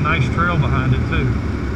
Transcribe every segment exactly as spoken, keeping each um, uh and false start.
nice trail behind it too.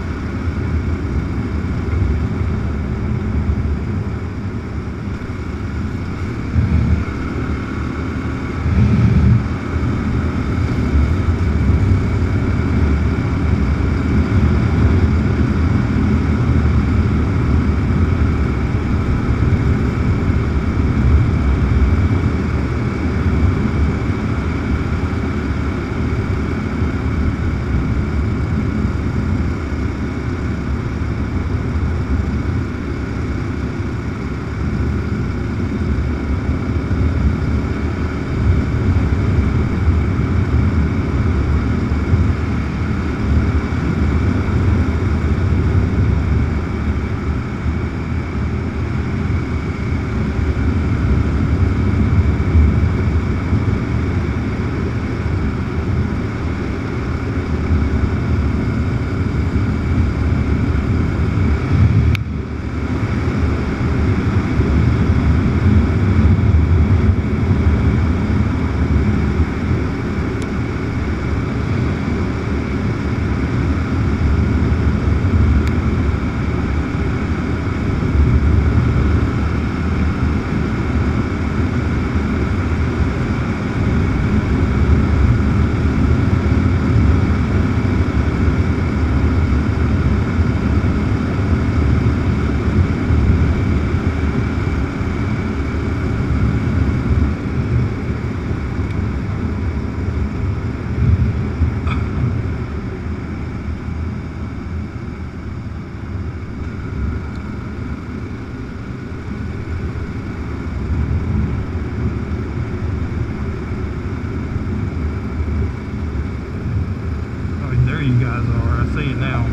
You guys are. I see it now.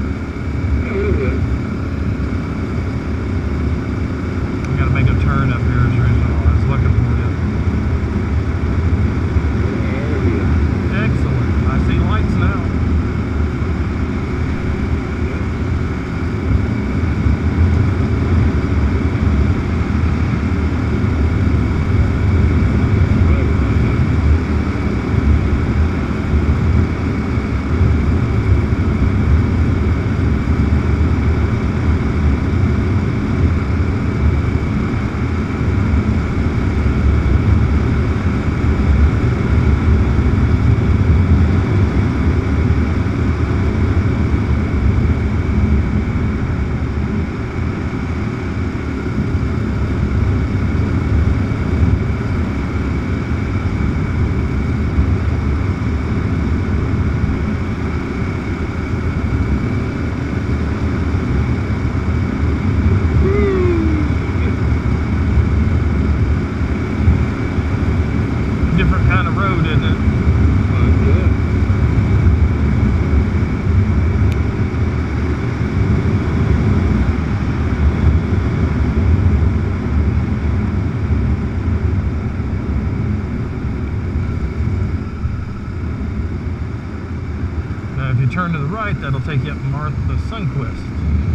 A little bit. We gotta make a turn up here as usual. I was looking for you. Excellent. I see lights now. Different kind of road, isn't it? Oh, yeah. Now, if you turn to the right, that'll take you up Martha Sunquist.